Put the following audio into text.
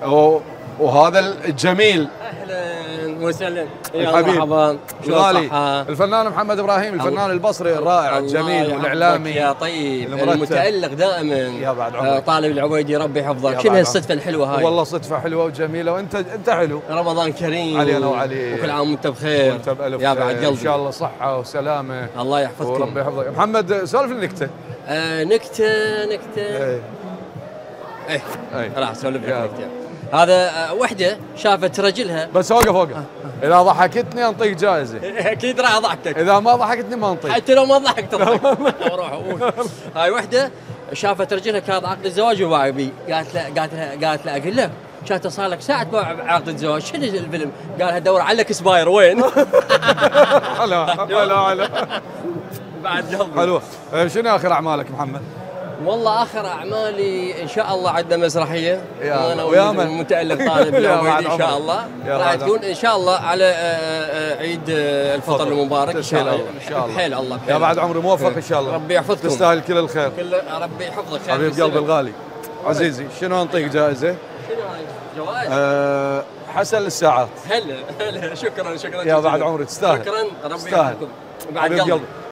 وهذا الجميل اهلا وسهلا يا الحبيب مرحبا الغالي الفنان محمد ابراهيم، الفنان البصري الرائع الجميل والاعلامي يا طيب المتالق دائما يا بعد عمرك طالب العويدي، ربي يحفظك. شنو هالصدفه الحلوه هاي؟ والله صدفه حلوه وجميله، وانت حلو. رمضان كريم علينا وعليك، وكل عام وانت بخير وانت بالف يا بعد قلبي. ان شاء الله صحه وسلامه الله يحفظكم وربي يحفظك. محمد سولف لي نكته. نكته راح اسولف لك نكته. هذا وحده شافت رجلها بس اوقف اذا ضحكتني انطيك جائزه. اكيد راح اضحكك، اذا ما ضحكتني ما انطيك، حتى لو ما ضحكت تضحك. روح هاي وحده شافت رجلها كان عقد الزواج وباعي بي، قالت له اقول لك كانت صار لك ساعه تباع عقد الزواج، شنو الفيلم؟ قال لها دور عليك سباير وين؟ هلا بعد قلبي حلو. شنو اخر اعمالك محمد؟ والله اخر اعمالي ان شاء الله عندنا مسرحيه وانا متالق طالب العويدي ان شاء الله، راح تكون ان شاء الله على عيد الفطر المبارك ان شاء الله. بحيل الله يا بعد عمري موفق ان شاء الله. ربي يحفظكم، تستاهل كل الخير. ربي يحفظك حبيب قلبي الغالي عزيزي. شنو انطيك جائزه؟ شنو هاي جوائز؟ حسن للساعات. هلا شكرا يا بعد عمري تستاهل. شكرا ربي يحفظكم بعد قلبي.